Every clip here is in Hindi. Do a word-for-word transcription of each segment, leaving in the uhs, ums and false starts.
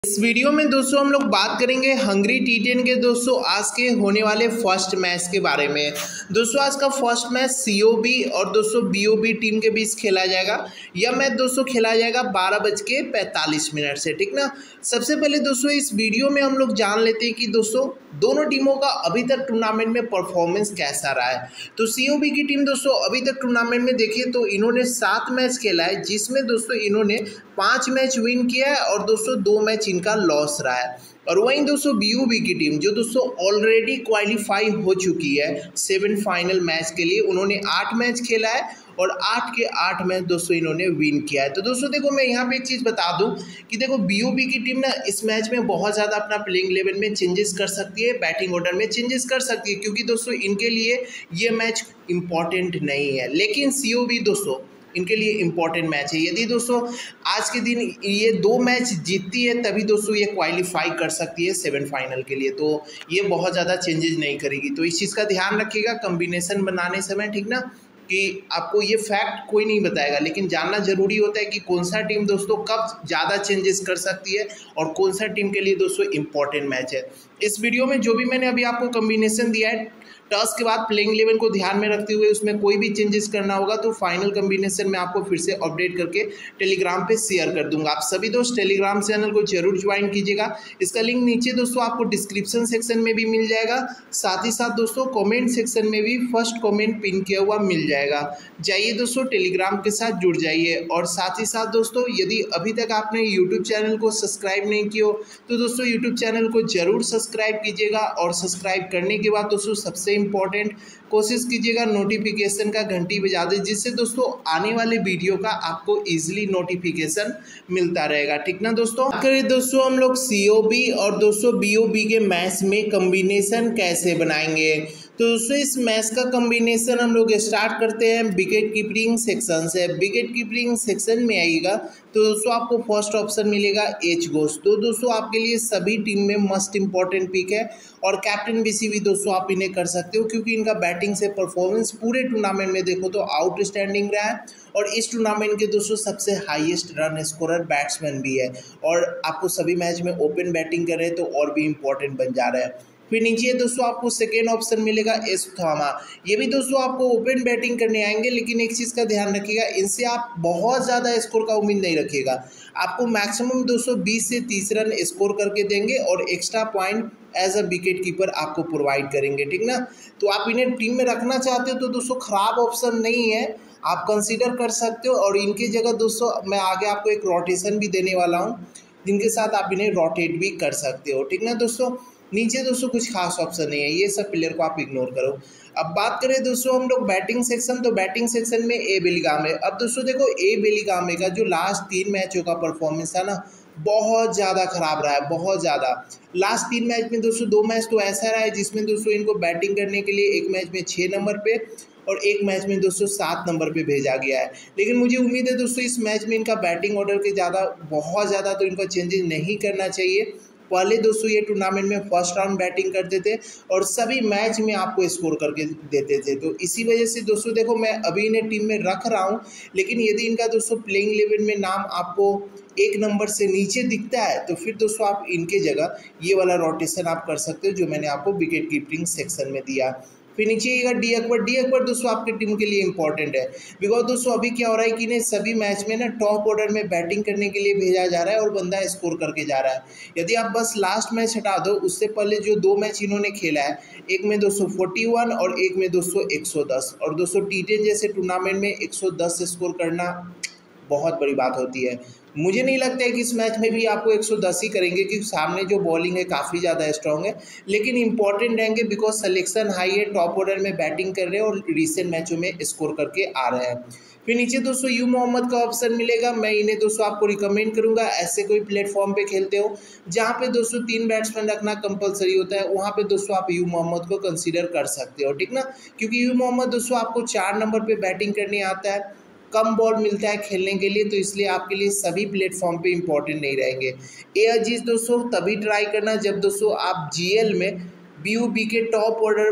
इस वीडियो में दोस्तों हम लोग बात करेंगे हंगरी टी टेन के दोस्तों आज के होने वाले फर्स्ट मैच के बारे में। दोस्तों आज का फर्स्ट मैच सीओबी और दोस्तों बीओबी टीम के बीच खेला जाएगा। यह मैच दोस्तों खेला जाएगा बारह बज के पैंतालीस मिनट से, ठीक ना। सबसे पहले दोस्तों इस वीडियो में हम लोग जान लेते हैं कि दोस्तों दोनों टीमों का अभी तक टूर्नामेंट में परफॉर्मेंस कैसा रहा है। तो सीओबी की टीम दोस्तों अभी तक टूर्नामेंट में देखिए तो इन्होंने सात मैच खेला है, जिसमें दोस्तों इन्होंने पाँच मैच विन किया है और दोस्तों दो मैच इनका लॉस रहा है। और वहीं दोस्तों बीओबी की टीम जो दोस्तों ऑलरेडी क्वालिफाई हो चुकी है सेमीफाइनल मैच के लिए, उन्होंने आठ मैच खेला है और आठ के आठ मैच दोस्तों इन्होंने विन किया है। तो दोस्तों देखो मैं यहाँ पे एक चीज़ बता दूं कि देखो बीओबी की टीम ना इस मैच में बहुत ज़्यादा अपना प्लेइंग इलेवन में चेंजेस कर सकती है, बैटिंग ऑर्डर में चेंजेस कर सकती है, क्योंकि दोस्तों इनके लिए ये मैच इंपॉर्टेंट नहीं है। लेकिन सीओबी दोस्तों इनके लिए इंपॉर्टेंट मैच है। यदि दोस्तों आज के दिन ये दो मैच जीतती है तभी दोस्तों ये क्वालिफाई कर सकती है सेमीफाइनल के लिए, तो ये बहुत ज़्यादा चेंजेस नहीं करेगी। तो इस चीज़ का ध्यान रखिएगा कॉम्बिनेशन बनाने समय, ठीक ना, कि आपको ये फैक्ट कोई नहीं बताएगा, लेकिन जानना जरूरी होता है कि कौन सा टीम दोस्तों कब ज़्यादा चेंजेस कर सकती है और कौन सा टीम के लिए दोस्तों इंपॉर्टेंट मैच है। इस वीडियो में जो भी मैंने अभी आपको कॉम्बिनेशन दिया है, टॉस के बाद प्लेइंग इलेवन को ध्यान में रखते हुए उसमें कोई भी चेंजेस करना होगा तो फाइनल कॉम्बिनेशन में आपको फिर से अपडेट करके टेलीग्राम पे शेयर कर दूंगा। आप सभी दोस्त टेलीग्राम चैनल को जरूर ज्वाइन कीजिएगा। इसका लिंक नीचे दोस्तों आपको डिस्क्रिप्शन सेक्शन में भी मिल जाएगा, साथ ही साथ दोस्तों कमेंट सेक्शन में भी फर्स्ट कमेंट पिन किया हुआ मिल जाएगा। जाइए दोस्तों टेलीग्राम के साथ जुड़ जाइए। और साथ ही साथ दोस्तों यदि अभी तक आपने यूट्यूब चैनल को सब्सक्राइब नहीं किया हो तो दोस्तों यूट्यूब चैनल को जरूर सब्सक्राइब कीजिएगा। और सब्सक्राइब करने के बाद दोस्तों सबसे इम्पोर्टेंट कोशिश कीजिएगा नोटिफिकेशन का घंटी बजा दे, जिससे दोस्तों आने वाले वीडियो का आपको इजीली नोटिफिकेशन मिलता रहेगा, ठीक ना दोस्तों। करें दोस्तों हम लोग सीओबी और दोस्तों बीओबी के मैच में कॉम्बिनेशन कैसे बनाएंगे। तो दोस्तों इस मैच का कॉम्बिनेशन हम लोग स्टार्ट करते हैं विकेट कीपिंग सेक्शन से। विकेट कीपिंग सेक्शन में आइएगा तो दोस्तों आपको फर्स्ट ऑप्शन मिलेगा एच घोष। तो दोस्तों आपके लिए सभी टीम में मस्ट इंपॉर्टेंट पिक है और कैप्टन बीसी भी दोस्तों आप इन्हें कर सकते हो, क्योंकि इनका बैटिंग से परफॉर्मेंस पूरे टूर्नामेंट में देखो तो आउटस्टैंडिंग रहा है और इस टूर्नामेंट के दोस्तों सबसे हाईएस्ट रन स्कोरर बैट्समैन भी है। और आपको सभी मैच में ओपन बैटिंग कर रहे हैं तो और भी इंपॉर्टेंट बन जा रहा है। फिर नीचे दोस्तों आपको सेकेंड ऑप्शन मिलेगा एस थॉमा। ये भी दोस्तों आपको ओपन बैटिंग करने आएंगे, लेकिन एक चीज़ का ध्यान रखिएगा, इनसे आप बहुत ज़्यादा स्कोर का उम्मीद नहीं रखिएगा। आपको मैक्सिमम दोस्तों बीस से तीस रन स्कोर करके देंगे और extra point as a wicket keeper आपको प्रोवाइड करेंगे, ठीक ना। तो आप इन्हें टीम में रखना चाहते हो तो दोस्तों खराब ऑप्शन नहीं है, आप कंसीडर कर सकते हो। और इनकी जगह दोस्तों मैं आगे आपको एक रोटेशन भी देने वाला हूँ, जिनके साथ आप इन्हें रोटेट भी कर सकते हो, ठीक ना दोस्तों। नीचे दोस्तों कुछ खास ऑप्शन नहीं है, ये सब प्लेयर को आप इग्नोर करो। अब बात करें दोस्तों हम लोग बैटिंग सेक्शन, तो बैटिंग सेक्शन में ए बेलिंगहम। अब दोस्तों देखो ए बेलिंगहम का जो लास्ट तीन मैचों का परफॉर्मेंस था ना, बहुत ज़्यादा खराब रहा है, बहुत ज़्यादा। लास्ट तीन मैच में दोस्तों दो मैच तो ऐसा रहा है जिसमें दोस्तों इनको बैटिंग करने के लिए एक मैच में छः नंबर पे और एक मैच में दोस्तों सात नंबर पे भेजा गया है। लेकिन मुझे उम्मीद है दोस्तों इस मैच में इनका बैटिंग ऑर्डर के ज़्यादा बहुत ज़्यादा तो इनको चेंजेस नहीं करना चाहिए। पहले दोस्तों ये टूर्नामेंट में फर्स्ट राउंड बैटिंग करते थे और सभी मैच में आपको स्कोर करके देते थे, तो इसी वजह से दोस्तों देखो मैं अभी इन्हें टीम में रख रहा हूँ। लेकिन यदि इनका दोस्तों प्लेइंग इलेवन में नाम आपको एक नंबर से नीचे दिखता है तो फिर दोस्तों आप इनके जगह ये वाला रोटेशन आप कर सकते हो जो मैंने आपको विकेट कीपिंग सेक्शन में दिया। फिर नीचे आएगा डी अकबर। डी अकबर दोस्तों आपकी टीम के लिए इंपॉर्टेंट है, बिकॉज दोस्तों अभी क्या हो रहा है कि इन्हें सभी मैच में ना टॉप ऑर्डर में बैटिंग करने के लिए भेजा जा रहा है और बंदा स्कोर करके जा रहा है। यदि आप बस लास्ट मैच हटा दो, उससे पहले जो दो मैच इन्होंने खेला है, एक में दोस्तों इकतालीस और एक में दोस्तों एक सौ दस, और दोस्तों टी टेन जैसे टूर्नामेंट में एक सौ दस स्कोर करना बहुत बड़ी बात होती है। मुझे नहीं लगता है कि इस मैच में भी आपको एक सौ दस ही करेंगे, क्योंकि सामने जो बॉलिंग है काफ़ी ज़्यादा स्ट्रॉन्ग है, लेकिन इंपॉर्टेंट रहेंगे बिकॉज सिलेक्शन हाई है, टॉप ऑर्डर में बैटिंग कर रहे हैं और रिसेंट मैचों में स्कोर करके आ रहे हैं। फिर नीचे दोस्तों यू मोहम्मद का ऑप्शन मिलेगा। मैं इन्हें दोस्तों आपको रिकमेंड करूंगा, ऐसे कोई प्लेटफॉर्म पे खेलते हो जहाँ पे दोस्तों तीन बैट्समैन रखना कंपलसरी होता है, वहाँ पे दोस्तों आप यू मोहम्मद को कंसीडर कर सकते हो, ठीक ना। क्योंकि यू मोहम्मद दोस्तों आपको चार नंबर पे बैटिंग करने आता है, कम बॉल मिलता है खेलने के लिए, तो इसलिए आपके लिए सभी प्लेटफॉर्म पे इंपॉर्टेंट नहीं रहेंगे। ए अजीज दोस्तों तभी ट्राई करना जब दोस्तों आप जीएल में बीओबी के टॉप ऑर्डर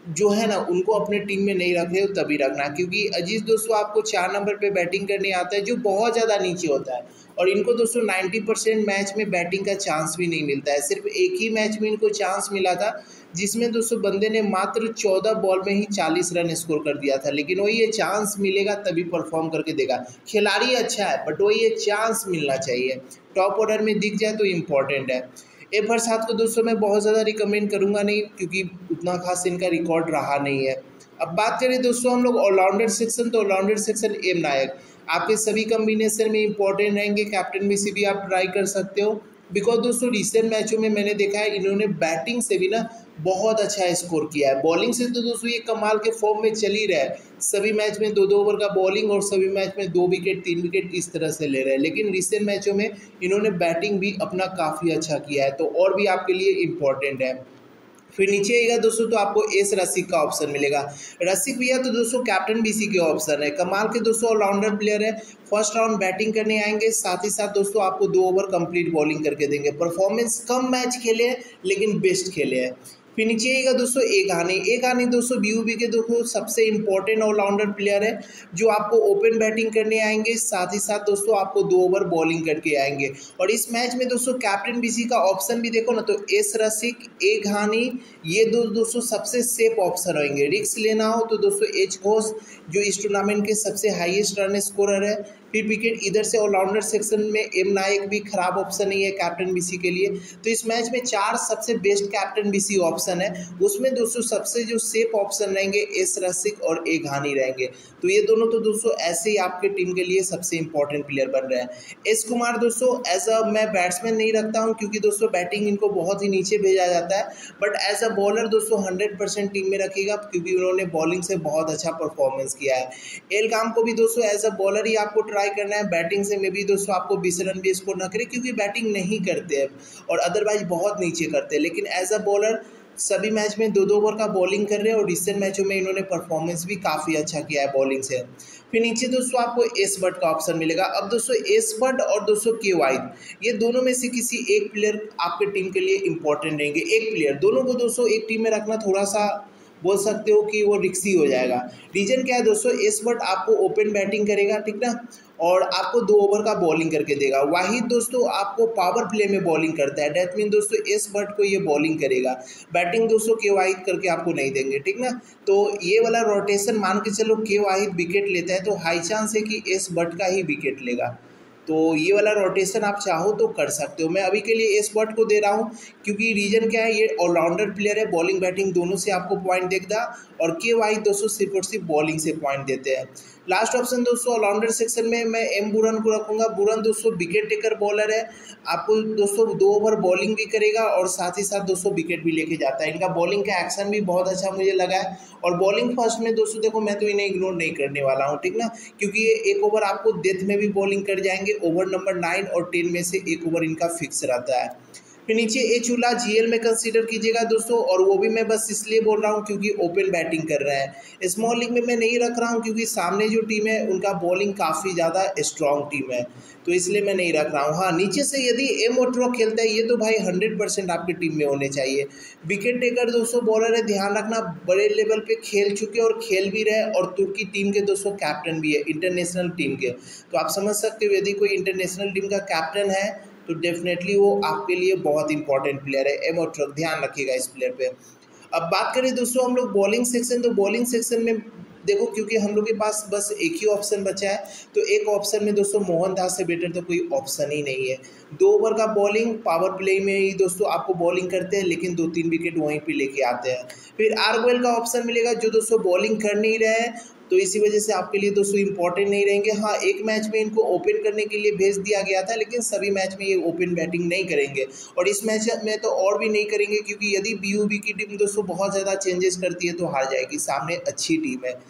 जो है ना उनको अपने टीम में नहीं रख रहे हो तभी रखना, क्योंकि अजीज दोस्तों आपको चार नंबर पे बैटिंग करने आता है जो बहुत ज़्यादा नीचे होता है, और इनको दोस्तों नब्बे परसेंट मैच में बैटिंग का चांस भी नहीं मिलता है। सिर्फ एक ही मैच में इनको चांस मिला था जिसमें दोस्तों बंदे ने मात्र चौदह बॉल में ही चालीस रन स्कोर कर दिया था। लेकिन वही ये चांस मिलेगा तभी परफॉर्म करके देगा। खिलाड़ी अच्छा है बट वही ये चांस मिलना चाहिए, टॉप ऑर्डर में दिख जाए तो इम्पॉर्टेंट है। ए बरसात को दोस्तों मैं बहुत ज़्यादा रिकमेंड करूँगा नहीं, क्योंकि उतना खास इनका रिकॉर्ड रहा नहीं है। अब बात करें दोस्तों हम लोग ऑलराउंडर सेक्शन, तो ऑलराउंडर सेक्शन एम नायक आपके सभी कम्बिनेशन में इंपॉर्टेंट रहेंगे। कैप्टन में से भी आप ट्राई कर सकते हो, बिकॉज दोस्तों रिसेंट मैचों में मैंने देखा है इन्होंने बैटिंग से भी ना बहुत अच्छा स्कोर किया है। बॉलिंग से तो दोस्तों ये कमाल के फॉर्म में चल ही रहा है, सभी मैच में दो दो ओवर का बॉलिंग और सभी मैच में दो विकेट तीन विकेट इस तरह से ले रहे हैं। लेकिन रिसेंट मैचों में इन्होंने बैटिंग भी अपना काफ़ी अच्छा किया है, तो और भी आपके लिए इम्पॉर्टेंट है। फिर नीचे आएगा दोस्तों तो आपको एस रसिक का ऑप्शन मिलेगा। रसिक भैया तो दोस्तों कैप्टन बीसी के ऑप्शन है, कमाल के दोस्तों ऑलराउंडर प्लेयर है। फर्स्ट राउंड बैटिंग करने आएंगे, साथ ही साथ दोस्तों आपको दो ओवर कंप्लीट बॉलिंग करके देंगे। परफॉर्मेंस कम मैच खेले हैं लेकिन बेस्ट खेले हैं। फिर नीचे आएगा दोस्तों ए गानी। ए गानी दोस्तों बीयूबी के दोस्तों सबसे इंपॉर्टेंट ऑलराउंडर प्लेयर है, जो आपको ओपन बैटिंग करने आएंगे, साथ ही साथ दोस्तों आपको दो ओवर बॉलिंग करके आएंगे। और इस मैच में दोस्तों कैप्टन बीसी का ऑप्शन भी देखो ना तो एस रसिक, ए घानी, ये दो दोस्तों सबसे सेफ ऑप्शन होंगे। रिस्क लेना हो तो दोस्तों एच घोष जो इस टूर्नामेंट के सबसे हाईएस्ट रन स्कोरर है। फिर विकेट इधर से ऑलराउंडर सेक्शन में एम नायक भी खराब ऑप्शन नहीं है कैप्टन बीसी के लिए। तो इस मैच में चार सबसे बेस्ट कैप्टन बीसी ऑप्शन है, उसमें दोस्तों सबसे जो सेफ ऑप्शन रहेंगे एस रसिक और ए घानी रहेंगे। तो ये दोनों तो दोस्तों ऐसे ही आपके टीम के लिए सबसे इंपॉर्टेंट प्लेयर बन रहे हैं। एस कुमार दोस्तों एज अ मैं बैट्समैन नहीं रखता हूँ, क्योंकि दोस्तों बैटिंग इनको बहुत ही नीचे भेजा जाता है, बट एज अ बॉलर दोस्तों हंड्रेड परसेंट टीम में रखिएगा, क्योंकि उन्होंने बॉलिंग से बहुत अच्छा परफॉर्मेंस किया है। एलगाम को भी दोस्तों एज अ बॉलर ही आपको ट्राई करना है। बैटिंग से में भी दोस्तों आपको बीस रन भी स्कोर ना करें, क्योंकि बैटिंग नहीं करते हैं और अदरवाइज बहुत नीचे करते हैं। लेकिन एज अ बॉलर सभी मैच में दो दो ओवर का बॉलिंग कर रहे हैं, और रिसेंट मैचों में इन्होंने परफॉर्मेंस भी काफ़ी अच्छा किया है बॉलिंग से। फिर नीचे दोस्तों आपको एस बट का ऑप्शन मिलेगा। अब दोस्तों एस बट और दोस्तों के वाइड, ये दोनों में से किसी एक प्लेयर आपके टीम के लिए इंपॉर्टेंट रहेंगे। एक प्लेयर, दोनों को दोस्तों एक टीम में रखना थोड़ा सा बोल सकते हो कि वो रिक्सी हो जाएगा। रीजन क्या है दोस्तों, एस बट आपको ओपन बैटिंग करेगा, ठीक ना, और आपको दो ओवर का बॉलिंग करके देगा। वाहिद दोस्तों आपको पावर प्ले में बॉलिंग करता है, डेट मीन दोस्तों एस बट को ये बॉलिंग करेगा, बैटिंग दोस्तों के वाहिद करके आपको नहीं देंगे, ठीक ना। तो ये वाला रोटेशन मान के चलो के वाहिद विकेट लेता है तो हाई चांस है कि एस बट का ही विकेट लेगा। तो ये वाला रोटेशन आप चाहो तो कर सकते हो। मैं अभी के लिए एस बट को दे रहा हूँ, क्योंकि रीजन क्या है, ये ऑलराउंडर प्लेयर है, बॉलिंग बैटिंग दोनों से आपको पॉइंट देगा, और के वाई दोस्तों सिर्फ और सिर्फ बॉलिंग से पॉइंट देते हैं। लास्ट ऑप्शन दोस्तों ऑलराउंडर सेक्शन में मैं एम बुरन को रखूँगा। बुरन दोस्तों विकेट टेकर बॉलर है, आपको दोस्तों दो ओवर बॉलिंग भी करेगा और साथ ही साथ दोस्तों विकेट भी लेके जाता है। इनका बॉलिंग का एक्शन भी बहुत अच्छा मुझे लगा है, और बॉलिंग फर्स्ट में दोस्तों देखो मैं तो इन्हें इग्नोर नहीं करने वाला हूँ, ठीक ना, क्योंकि ये एक ओवर आपको डेथ में भी बॉलिंग कर जाएंगे। ओवर नंबर नाइन और टेन में से एक ओवर इनका फिक्स रहता है। फिर नीचे ए चूल्हा जीएल में कंसीडर कीजिएगा दोस्तों, और वो भी मैं बस इसलिए बोल रहा हूँ क्योंकि ओपन बैटिंग कर रहा है। स्मॉल लीग में मैं नहीं रख रहा हूँ, क्योंकि सामने जो टीम है उनका बॉलिंग काफ़ी ज़्यादा स्ट्रॉन्ग टीम है, तो इसलिए मैं नहीं रख रहा हूँ। हाँ, नीचे से यदि एम ओट्रो खेलता है, ये तो भाई हंड्रेड परसेंट आपकी टीम में होने चाहिए। विकेट टेकर दोस्तों बॉलर है, ध्यान रखना, बड़े लेवल पे खेल चुके और खेल भी रहे, और तुर्की टीम के दोस्तों कैप्टन भी है, इंटरनेशनल टीम के। तो आप समझ सकते हो यदि कोई इंटरनेशनल टीम का कैप्टन है तो डेफिनेटली वो आपके लिए बहुत इंपॉर्टेंट प्लेयर है। एम ओट्रो, ध्यान रखिएगा इस प्लेयर पे। अब बात करें दोस्तों हम लोग बॉलिंग सेक्शन, तो बॉलिंग सेक्शन में देखो, क्योंकि हम लोग के पास बस एक ही ऑप्शन बचा है, तो एक ऑप्शन में दोस्तों मोहनदास से बेटर तो कोई ऑप्शन ही नहीं है। दो ओवर का बॉलिंग, पावर प्ले में ही दोस्तों आपको बॉलिंग करते हैं, लेकिन दो तीन विकेट वहीं पे लेके आते हैं। फिर आर गोयल का ऑप्शन मिलेगा, जो दोस्तों बॉलिंग कर नहीं रहे हैं, तो इसी वजह से आपके लिए दोस्तों इंपॉर्टेंट नहीं रहेंगे। हाँ, एक मैच में इनको ओपन करने के लिए भेज दिया गया था, लेकिन सभी मैच में ये ओपन बैटिंग नहीं करेंगे, और इस मैच में तो और भी नहीं करेंगे, क्योंकि यदि बीयूबी की टीम दोस्तों बहुत ज़्यादा चेंजेस करती है तो हार जाएगी, सामने अच्छी टीम है।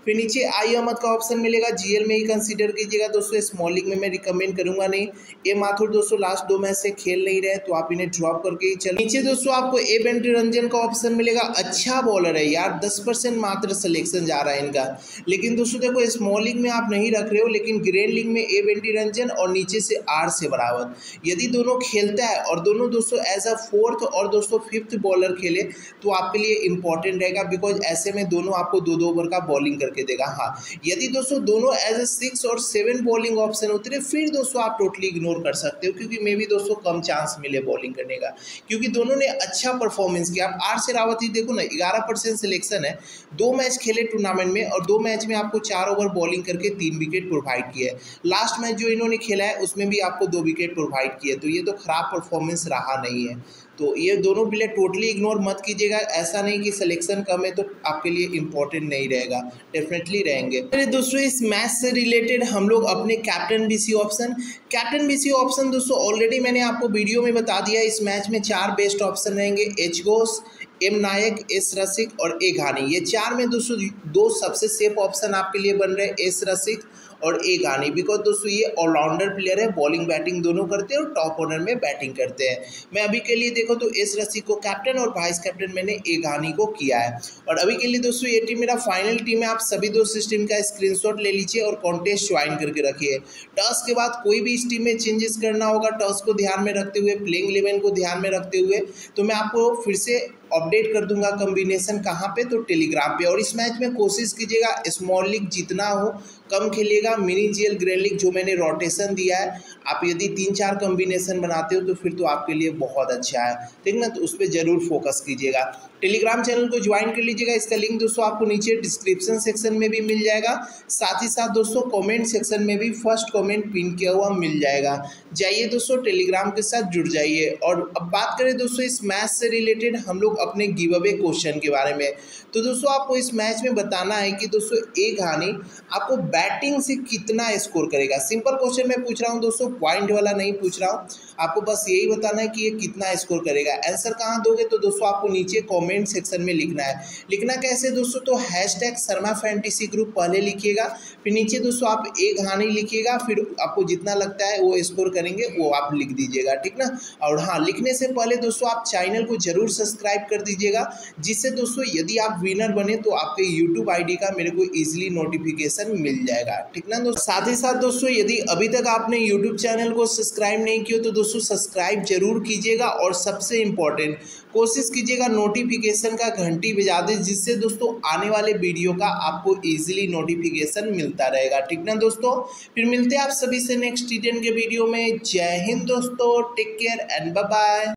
फिर नीचे आई अहमद का ऑप्शन मिलेगा, जीएल में ही कंसीडर कीजिएगा दोस्तों, स्मॉल लीग में मैं रिकमेंड करूंगा नहीं। ए माथुर दोस्तों लास्ट दो मैच से खेल नहीं रहे तो आप इन्हें ड्रॉप करके ही चलो। नीचे दोस्तों आपको ए बेंटी रंजन का ऑप्शन मिलेगा, अच्छा बॉलर है यार, दस परसेंट मात्र सिलेक्शन जा रहा है इनका। लेकिन दोस्तों देखो स्मॉल लीग में आप नहीं रख रहे हो, लेकिन ग्रैंड लीग में ए बेंटी रंजन और नीचे से आर से बराबर यदि दोनों खेलता है और दोनों दोस्तों एज अ फोर्थ और दोस्तों फिफ्थ बॉलर खेले तो आपके लिए इंपॉर्टेंट रहेगा, बिकॉज ऐसे में दोनों आपको दो दो ओवर का बॉलिंग करके देगा। हाँ, यदि दोस्तों दोनों एज अ सिक्स और सेवन बॉलिंग ऑप्शन उतरे फिर दोस्तों आप टोटली इग्नोर कर सकते हो, क्योंकि मे भी दोस्तों कम चांस मिले बॉलिंग करने का, क्योंकि दोनों ने अच्छा परफॉर्मेंस किया। आप आर से रावत ही देखो ना, ग्यारह परसेंट सिलेक्शन है, दो मैच खेले टूर्नामेंट में और दो मैच में आपको चार ओवर बॉलिंग करके तीन विकेट प्रोवाइड किए। लास्ट मैच जो इन्होंने खेला है उसमें भी आपको दो विकेट प्रोवाइड किए, तो ये तो खराब परफॉर्मेंस रहा नहीं है। तो ये दोनों प्लेयर टोटली इग्नोर मत कीजिएगा, ऐसा नहीं कि सिलेक्शन कम है तो आपके लिए इंपॉर्टेंट नहीं रहेगा, डेफिनेटली रहेंगे। अरे दोस्तों इस मैच से रिलेटेड हम लोग अपने captain VC option captain VC option दोस्तों ऑलरेडी मैंने आपको वीडियो में बता दिया। इस मैच में चार बेस्ट ऑप्शन रहेंगे, H Ghosh, M Nayak, S Rasik और ए घानी। ये चार में दोस्तों दो सबसे सेफ ऑप्शन आपके लिए बन रहे हैं, एस रसिक और ए घानी, बिकॉज दोस्तों ये ऑलराउंडर प्लेयर है, बॉलिंग बैटिंग दोनों करते हैं और टॉप ऑर्डर में बैटिंग करते हैं। मैं अभी के लिए देखो तो एस रसिक को कैप्टन और वाइस कैप्टन मैंने ए घानी को किया है। और अभी के लिए दोस्तों ये टीम मेरा फाइनल टीम है, आप सभी दोस्त इस टीम का स्क्रीनशॉट ले लीजिए और कॉन्टेस्ट ज्वाइन करके रखिए। टॉस के बाद कोई भी इस टीम में चेंजेस करना होगा, टॉस को ध्यान में रखते हुए, प्लेइंग इलेवन को ध्यान में रखते हुए, तो मैं आपको फिर से अपडेट कर दूंगा कॉम्बिनेशन कहाँ पे, तो टेलीग्राम पे। और इस मैच में कोशिश कीजिएगा स्मॉल लीग जितना हो कम खेलिएगा, मिनी जीएल ग्रैंड लीग जो मैंने रोटेशन दिया है, आप यदि तीन चार कॉम्बिनेशन बनाते हो तो फिर तो आपके लिए बहुत अच्छा है, ठीक ना, तो उस पर जरूर फोकस कीजिएगा। टेलीग्राम चैनल को ज्वाइन कर लीजिएगा, इसका लिंक दोस्तों आपको नीचे डिस्क्रिप्शन सेक्शन में भी मिल जाएगा, साथ ही साथ दोस्तों कमेंट सेक्शन में भी फर्स्ट कमेंट पिन किया हुआ मिल जाएगा। जाइए दोस्तों टेलीग्राम के साथ जुड़ जाइए। और अब बात करें दोस्तों इस मैच से रिलेटेड हम लोग अपने गिव अवे क्वेश्चन के बारे में, तो दोस्तों आपको इस मैच में बताना है कि दोस्तों ए घानी आपको बैटिंग से कितना स्कोर करेगा। सिंपल क्वेश्चन मैं पूछ रहा हूँ दोस्तों, पॉइंट वाला नहीं पूछ रहा हूँ, आपको बस यही बताना है कि ये कितना स्कोर करेगा। आंसर कहाँ दोगे, तो दोस्तों आपको नीचे कमेंट सेक्शन में लिखना है। लिखना कैसे दोस्तों, तो हैशटैग शर्मा फैंटेसी ग्रुप पहले लिखिएगा, फिर नीचे दोस्तों आप ए घानी लिखिएगा, फिर आपको जितना लगता है वो स्कोर करेंगे वो आप लिख दीजिएगा, ठीक ना। और हाँ, लिखने से पहले दोस्तों आप चैनल को जरूर सब्सक्राइब कर दीजिएगा, जिससे दोस्तों यदि आप विनर बने तो आपके यूट्यूब आईडी का मेरे को इजीली नोटिफिकेशन मिल जाएगा, ठीक ना दोस्तों। साथ ही साथ दोस्तों यदि अभी तक आपने यूट्यूब चैनल को सब्सक्राइब नहीं किया तो दोस्तों सब्सक्राइब जरूर कीजिएगा, और सबसे इम्पोर्टेंट कोशिश कीजिएगा नोटिफिकेशन का घंटी बजा दें, जिससे दोस्तों आने वाले वीडियो का आपको इजीली नोटिफिकेशन मिलता रहेगा, ठीक ना दोस्तों। फिर मिलते हैं आप सभी से नेक्स्ट टी टेन के वीडियो में। जय हिंद दोस्तों, take care and bye bye.